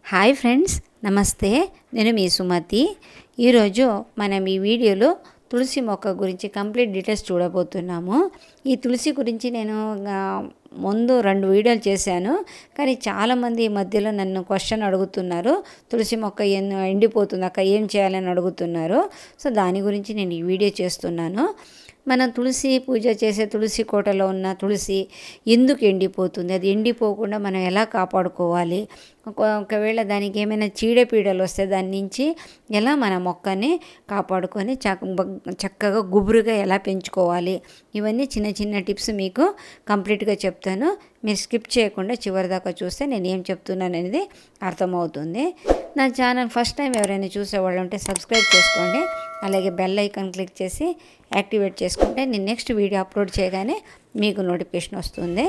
Hi friends, నమస్తే. నేను మీ సుమతి. ఈరోజు మనం ఈ వీడియోలో తులసి మొక్క గురించి కంప్లీట్ డీటెయిల్స్ చూడబోతున్నాము. ఈ తులసి గురించి నేను ముందు 2 వీడియోలు చేశాను. కానీ చాలామంది ఈ మధ్యలో నన్ను క్వశ్చన్ అడుగుతున్నారు, తులసి మొక్క ఎండిపోతుంది అక్క, ఏం చేయాలని అడుగుతున్నారు. సో దాని గురించి నేను ఈ వీడియో చేస్తున్నాను. మనం తులసి పూజ చేసే తులసి కోటలో ఉన్న తులసి ఎందుకు ఎండిపోతుంది, అది ఎండిపోకుండా మనం ఎలా కాపాడుకోవాలి, ఒకవేళ దానికి ఏమైనా చీడపీడలు వస్తే దాని నుంచి ఎలా మన మొక్కని కాపాడుకొని చక్కగా గుబురుగా ఎలా పెంచుకోవాలి, ఇవన్నీ చిన్న చిన్న టిప్స్ మీకు కంప్లీట్గా చెప్తాను. మీరు స్కిప్ చేయకుండా చివరి దాకా చూస్తే నేను ఏం చెప్తున్నాను అనేది అర్థమవుతుంది. నా ఛానల్ ఫస్ట్ టైం ఎవరైనా చూసేవాళ్ళు ఉంటే సబ్స్క్రైబ్ చేసుకోండి, అలాగే బెల్ ఐకాన్ క్లిక్ చేసి యాక్టివేట్ చేసుకుంటే నేను నెక్స్ట్ వీడియో అప్లోడ్ చేయగానే మీకు నోటిఫికేషన్ వస్తుంది.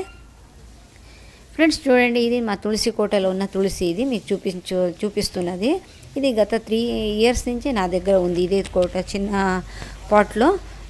ఫ్రెండ్స్ చూడండి, ఇది మా తులసి కోటలో ఉన్న తులసి, ఇది మీకు చూపిస్తున్నది. ఇది గత 3 ఇయర్స్ నుంచి నా దగ్గర ఉంది. ఇదే కోట చిన్న పాట్లో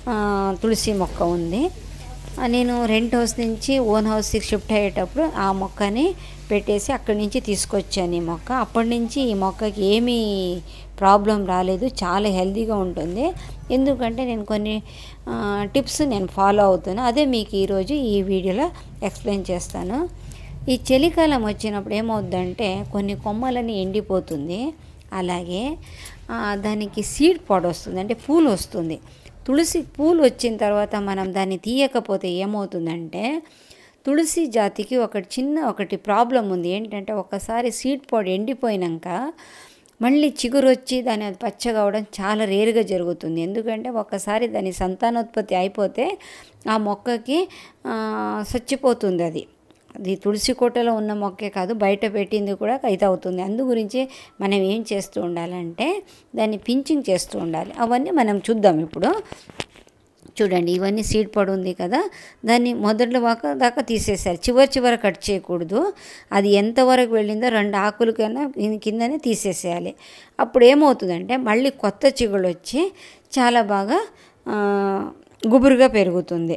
తులసి మొక్క ఉంది. నేను రెంట్ హౌస్ నుంచి ఓన్ హౌస్కి షిఫ్ట్ అయ్యేటప్పుడు ఆ మొక్కని పెట్టేసి అక్కడి నుంచి తీసుకొచ్చాను ఈ మొక్క. అప్పటి నుంచి ఈ మొక్కకి ఏమీ ప్రాబ్లం రాలేదు, చాలా హెల్తీగా ఉంటుంది. ఎందుకంటే నేను కొన్ని టిప్స్ నేను ఫాలో అవుతాను, అదే మీకు ఈరోజు ఈ వీడియోలో ఎక్స్ప్లెయిన్ చేస్తాను. ఈ చలికాలం వచ్చినప్పుడు ఏమవుద్దంటే కొన్ని కొమ్మలని ఎండిపోతుంది, అలాగే దానికి సీడ్ పాడ్ వస్తుంది, అంటే పూలు వస్తుంది. తులసి పూలు వచ్చిన తర్వాత మనం దాన్ని తీయకపోతే ఏమవుతుందంటే తులసి జాతికి ఒకటి ప్రాబ్లం ఉంది. ఏంటంటే ఒకసారి సీడ్ పాడ్ ఎండిపోయినాక మళ్ళీ చిగురు వచ్చి దాని అది పచ్చగా అవడం చాలా రేరుగా జరుగుతుంది. ఎందుకంటే ఒకసారి దాని సంతానోత్పత్తి అయిపోతే ఆ మొక్కకి చచ్చిపోతుంది. అది తులసి కోటలో ఉన్న మొక్కే కాదు, బయట పెట్టింది కూడా అయితే అవుతుంది. అందు గురించి మనం ఏం చేస్తూ ఉండాలంటే దాన్ని పించింగ్ చేస్తూ ఉండాలి. అవన్నీ మనం చూద్దాం ఇప్పుడు. చూడండి, ఇవన్నీ సీడ్ పడి ఉంది కదా, దాన్ని మొదటి దాకా తీసేసారు, చివరి కట్ చేయకూడదు. అది ఎంతవరకు వెళ్ళిందో 2 ఆకులు కన్నా కిందనే తీసేసేయాలి. అప్పుడు ఏమవుతుందంటే మళ్ళీ కొత్త చిగుళ్ళు వచ్చి చాలా బాగా గుబురుగా పెరుగుతుంది,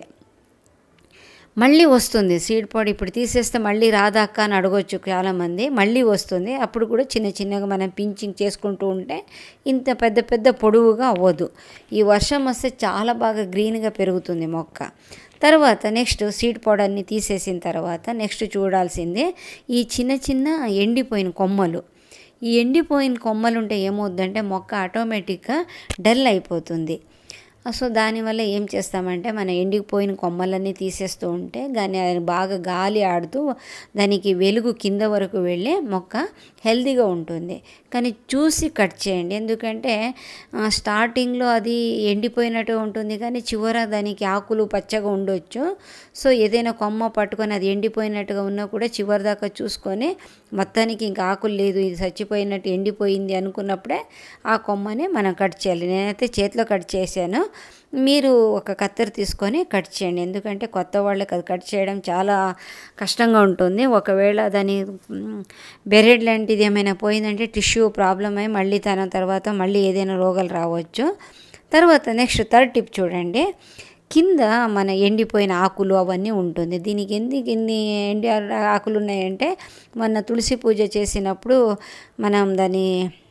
మళ్ళీ వస్తుంది. సీడ్ పాడ్ ఇప్పుడు తీసేస్తే మళ్ళీ రాదాక్క అని అడగొచ్చు చాలామంది, మళ్ళీ వస్తుంది. అప్పుడు కూడా చిన్నగా మనం పించింగ్ చేసుకుంటూ ఉంటే ఇంత పెద్ద పొడవుగా అవ్వదు. ఈ వర్షం వస్తే చాలా బాగా గ్రీన్గా పెరుగుతుంది మొక్క. తర్వాత నెక్స్ట్ సీడ్ పాడ్ అన్నీ తీసేసిన తర్వాత నెక్స్ట్ చూడాల్సిందే ఈ చిన్న ఎండిపోయిన కొమ్మలు. ఈ ఎండిపోయిన కొమ్మలు ఉంటే ఏమవుద్దంటే మొక్క ఆటోమేటిక్గా డల్ అయిపోతుంది. సో దానివల్ల ఏం చేస్తామంటే మన ఎండిపోయిన కొమ్మలన్నీ తీసేస్తూ ఉంటే దాన్ని బాగా గాలి ఆడుతూ దానికి వెలుగు కింద వరకు వెళ్ళి మొక్క హెల్తీగా ఉంటుంది. కానీ చూసి కట్ చేయండి, ఎందుకంటే స్టార్టింగ్లో అది ఎండిపోయినట్టు ఉంటుంది కానీ చివర దానికి ఆకులు పచ్చగా ఉండొచ్చు. సో ఏదైనా కొమ్మ పట్టుకొని అది ఎండిపోయినట్టుగా ఉన్నా కూడా చివరి దాకా చూసుకొని మొత్తానికి ఇంకా ఆకులు లేదు, ఇది చచ్చిపోయినట్టు ఎండిపోయింది అనుకున్నప్పుడే ఆ కొమ్మని మనం కట్ చేయాలి. నేనైతే చేతిలో కట్ చేశాను, మీరు ఒక కత్తెర తీసుకొని కట్ చేయండి. ఎందుకంటే కొత్త వాళ్ళకి అది కట్ చేయడం చాలా కష్టంగా ఉంటుంది. ఒకవేళ దాని బెరెడ్ లాంటిది ఏమైనా పోయిందంటే టిష్యూ ప్రాబ్లం అయ్యి మళ్ళీ తర్వాత మళ్ళీ ఏదైనా రోగాలు రావచ్చు. తర్వాత నెక్స్ట్ 3rd టిప్ చూడండి, కింద మన ఎండిపోయిన ఆకులు అవన్నీ ఉంటుంది. దీనికి ఎందుకు ఇన్ని ఆకులు ఉన్నాయంటే మొన్న తులసి పూజ చేసినప్పుడు మనం దాన్ని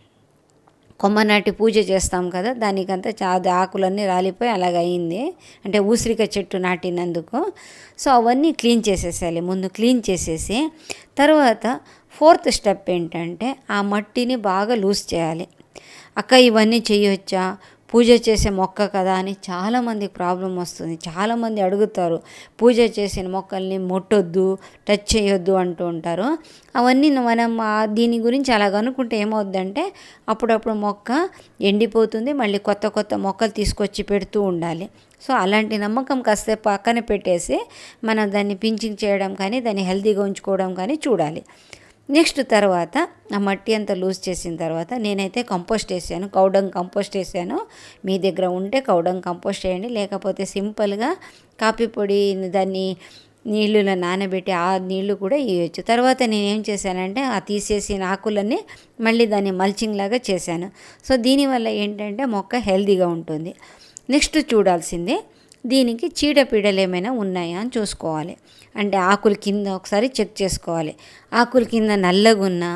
కొమ్మనాటి పూజ చేస్తాం కదా, దానికంతా ఆకులన్నీ రాలిపోయి అలాగ అయింది, అంటే ఊసిరిక చెట్టు నాటినందుకు. సో అవన్నీ క్లీన్ చేసేసేయాలి. ముందు క్లీన్ చేసేసి తర్వాత 4th స్టెప్ ఏంటంటే ఆ మట్టిని బాగా లూజ్ చేయాలి. అక్క ఇవన్నీ చేయొచ్చా, పూజ చేసే మొక్క కదా అని చాలామందికి ప్రాబ్లం వస్తుంది. చాలామంది అడుగుతారు, పూజ చేసిన మొక్కల్ని ముట్టొద్దు, టచ్ చేయొద్దు అంటూ ఉంటారు. అవన్నీ మనం దీని గురించి అలాగ అనుకుంటే ఏమవుద్దంటే అప్పుడప్పుడు మొక్క ఎండిపోతుంది, మళ్ళీ కొత్త మొక్కలు తీసుకొచ్చి పెడుతూ ఉండాలి. సో అలాంటి నమ్మకం కాస్త పక్కన పెట్టేసి మనం దాన్ని పించింగ్ చేయడం కానీ దాన్ని హెల్తీగా ఉంచుకోవడం కానీ చూడాలి. నెక్స్ట్ తర్వాత ఆ మట్టి అంతా లూజ్ చేసిన తర్వాత నేనైతే కంపోస్ట్ వేసాను, కౌడంగ్ కంపోస్ట్ వేసాను. మీ దగ్గర ఉంటే కౌడంగ్ కంపోస్ట్ వేయండి, లేకపోతే సింపుల్గా కాఫీ పొడి దాన్ని నీళ్ళలో నానబెట్టి ఆ నీళ్లు కూడా వేయచ్చు. తర్వాత నేనేం చేశానంటే ఆ తీసేసిన ఆకులన్నీ మళ్ళీ దాన్ని మల్చింగ్ లాగా చేశాను. సో దీనివల్ల ఏంటంటే మొక్క హెల్తీగా ఉంటుంది. నెక్స్ట్ చూడాల్సిందే దీనికి చీడపీడలు ఏమైనా ఉన్నాయా అని చూసుకోవాలి. అంటే ఆకుల కింద ఒకసారి చెక్ చేసుకోవాలి. ఆకుల కింద నల్లగున్నా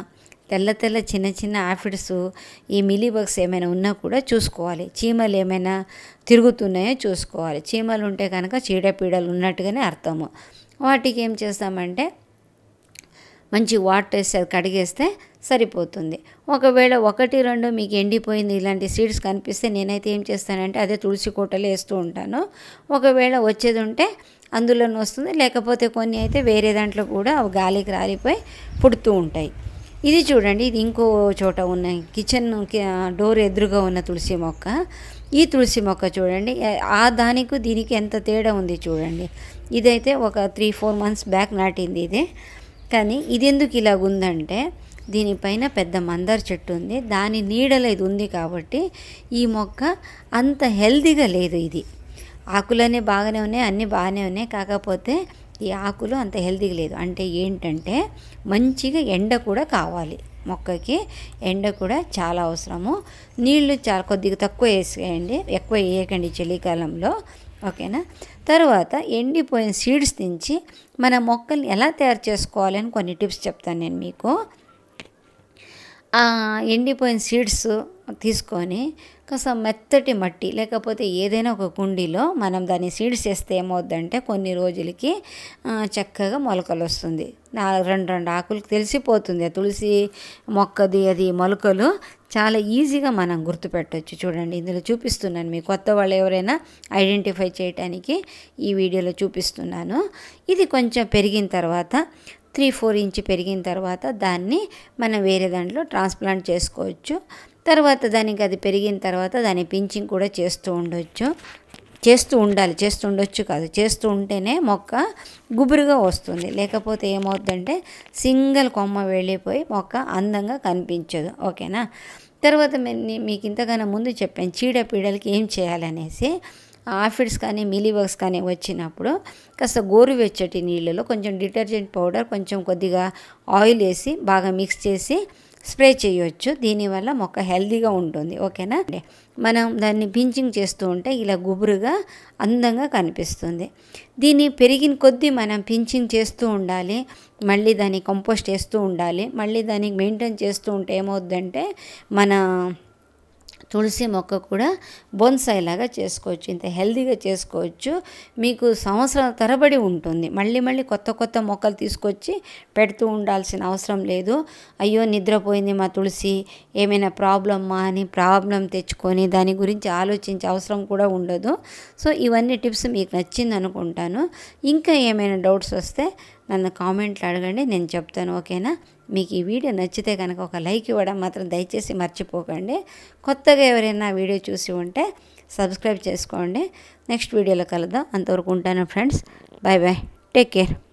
తెల్ల తెల్ల చిన్న చిన్న ఆఫిడ్స్ ఈ మిలీబగ్స్ ఏమైనా ఉన్నా కూడా చూసుకోవాలి. చీమలు ఏమైనా తిరుగుతున్నాయో చూసుకోవాలి. చీమలు ఉంటే కనుక చీడపీడలు ఉన్నట్టుగానే అర్థము. వాటికి ఏం చేస్తామంటే మంచి వాటర్ వేసి అది కడిగేస్తే సరిపోతుంది. ఒకవేళ 1, 2 మీకు ఎండిపోయింది ఇలాంటి సీడ్స్ కనిపిస్తే నేనైతే ఏం చేస్తానంటే అదే తులసి కోటలో వేస్తూ ఉంటాను. ఒకవేళ వచ్చేది ఉంటే అందులోనే వస్తుంది, లేకపోతే కొన్ని అయితే వేరే దాంట్లో కూడా గాలికి రాలిపోయి పుడుతూ ఉంటాయి. ఇది చూడండి, ఇది ఇంకో చోట ఉన్న కిచెన్ డోర్ ఎదురుగా ఉన్న తులసి మొక్క. ఈ తులసి మొక్క చూడండి, ఆ దానికి దీనికి ఎంత తేడా ఉంది చూడండి. ఇదైతే ఒక 3-4 months బ్యాక్ నాటింది ఇది. కానీ ఇది ఎందుకు ఇలాగ ఉందంటే దీనిపైన పెద్ద మందార చెట్టు ఉంది, దాని నీడలో ఇది ఉంది కాబట్టి ఈ మొక్క అంత హెల్తీగా లేదు. ఇది ఆకులన్నీ బాగానే ఉన్నాయి, అన్నీ బాగానే ఉన్నాయి, కాకపోతే ఈ ఆకులు అంత హెల్తీగా లేదు. అంటే ఏంటంటే మంచిగా ఎండ కూడా కావాలి మొక్కకి, ఎండ కూడా చాలా అవసరము. నీళ్లు చాలా కొద్దిగా తక్కువ వేసేయండి, ఎక్కువ వేయకండి చలికాలంలో, ఓకేనా. తర్వాత ఎండిపోయిన సీడ్స్ నుంచి మన మొక్కల్ని ఎలా తయారు చేసుకోవాలని కొన్ని టిప్స్ చెప్తాను నేను మీకు. ఎండిపోయిన సీడ్స్ తీసుకొని కాస్త మెత్తటి మట్టి లేకపోతే ఏదైనా ఒక కుండీలో మనం దాన్ని సీడ్స్ వేస్తే ఏమవుద్దంటే కొన్ని రోజులకి చక్కగా మొలకలు వస్తుంది. 2 ఆకులకు తెలిసిపోతుంది తులసి మొక్కది అది మొలకలు చాలా ఈజీగా మనం గుర్తుపెట్టవచ్చు. చూడండి, ఇందులో చూపిస్తున్నాను, మీ కొత్త వాళ్ళు ఎవరైనా ఐడెంటిఫై చేయడానికి ఈ వీడియోలో చూపిస్తున్నాను. ఇది కొంచెం పెరిగిన తర్వాత 3-4 ఇంచ్ పెరిగిన తర్వాత దాన్ని మనం వేరే దాంట్లో ట్రాన్స్ప్లాంట్ చేసుకోవచ్చు. తర్వాత దానికి అది పెరిగిన తర్వాత దాని పించింగ్ కూడా చేస్తూ ఉంటేనే మొక్క గుబురుగా వస్తుంది. లేకపోతే ఏమవుతుందంటే సింగిల్ కొమ్మ వెళ్ళిపోయి మొక్క అందంగా కనిపించదు, ఓకేనా. తర్వాత మీకు ఇంతకన్నా ముందు చెప్పాను చీడపీడలకి ఏం చేయాలనేసి. ఆఫిడ్స్ కానీ మిలీబగ్స్ కానీ వచ్చినప్పుడు కాస్త గోరువెచ్చటి నీళ్ళలో కొంచెం డిటర్జెంట్ పౌడర్, కొంచెం కొద్దిగా ఆయిల్ వేసి బాగా మిక్స్ చేసి స్ప్రే చేయవచ్చు. దీనివల్ల మొక్క హెల్తీగా ఉంటుంది, ఓకేనా. మనం దాన్ని పించింగ్ చేస్తూ ఉంటే ఇలా గుబురుగా అందంగా కనిపిస్తుంది. దీన్ని పెరిగిన కొద్దీ మనం పించింగ్ చేస్తూ ఉండాలి, మళ్ళీ దాన్ని కంపోస్ట్ వేస్తూ ఉండాలి, మళ్ళీ దానికి మెయింటైన్ చేస్తూ ఉంటే ఏమవుద్దంటే మన తులసి మొక్క కూడా బోన్సాయి లాగా చేసుకోవచ్చు, ఇంత హెల్తీగా చేసుకోవచ్చు. మీకు సంవత్సరాల తరబడి ఉంటుంది. మళ్ళీ కొత్త మొక్కలు తీసుకొచ్చి పెడుతూ ఉండాల్సిన అవసరం లేదు. అయ్యో నిద్రపోయింది మా తులసి, ఏమైనా ప్రాబ్లమ్మా అని ప్రాబ్లం తెచ్చుకొని దాని గురించి ఆలోచించే అవసరం కూడా ఉండదు. సో ఇవన్నీ టిప్స్ మీకు నచ్చింది అనుకుంటాను. ఇంకా ఏమైనా డౌట్స్ వస్తే నన్ను కామెంట్లు అడగండి, నేను చెప్తాను, ఓకేనా. మీకు ఈ వీడియో నచ్చితే కనుక ఒక లైక్ ఇవ్వడం మాత్రం దయచేసి మర్చిపోకండి. కొత్తగా ఎవరైనా వీడియో చూసి ఉంటే సబ్స్క్రైబ్ చేసుకోండి. నెక్స్ట్ వీడియోలో కలుద్దాం. అంతవరకు ఉంటాను friends. Bye bye, take care.